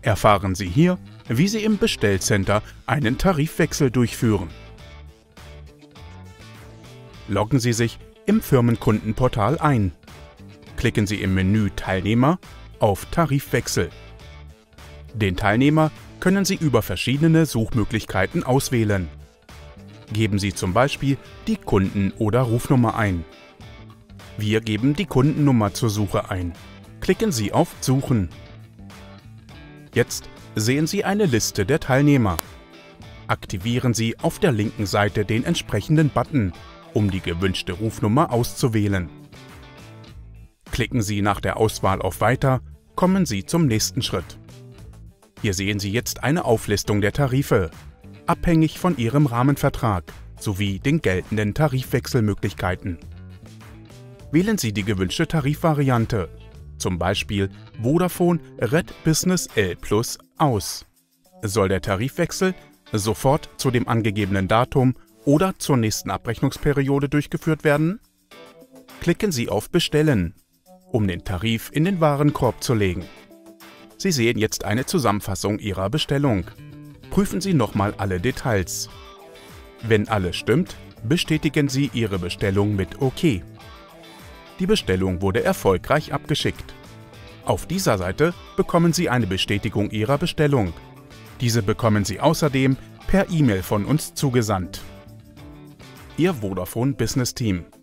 Erfahren Sie hier, wie Sie im Bestellcenter einen Tarifwechsel durchführen. Loggen Sie sich im Firmenkundenportal ein. Klicken Sie im Menü Teilnehmer auf Tarifwechsel. Den Teilnehmer können Sie über verschiedene Suchmöglichkeiten auswählen. Geben Sie zum Beispiel die Kunden- oder Rufnummer ein. Wir geben die Kundennummer zur Suche ein. Klicken Sie auf Suchen. Jetzt sehen Sie eine Liste der Teilnehmer. Aktivieren Sie auf der linken Seite den entsprechenden Button, um die gewünschte Rufnummer auszuwählen. Klicken Sie nach der Auswahl auf Weiter, kommen Sie zum nächsten Schritt. Hier sehen Sie jetzt eine Auflistung der Tarife, abhängig von Ihrem Rahmenvertrag sowie den geltenden Tarifwechselmöglichkeiten. Wählen Sie die gewünschte Tarifvariante, zum Beispiel Vodafone Red Business L Plus aus. Soll der Tarifwechsel sofort zu dem angegebenen Datum oder zur nächsten Abrechnungsperiode durchgeführt werden? Klicken Sie auf Bestellen, um den Tarif in den Warenkorb zu legen. Sie sehen jetzt eine Zusammenfassung Ihrer Bestellung. Prüfen Sie nochmal alle Details. Wenn alles stimmt, bestätigen Sie Ihre Bestellung mit OK. Die Bestellung wurde erfolgreich abgeschickt. Auf dieser Seite bekommen Sie eine Bestätigung Ihrer Bestellung. Diese bekommen Sie außerdem per E-Mail von uns zugesandt. Ihr Vodafone Business Team.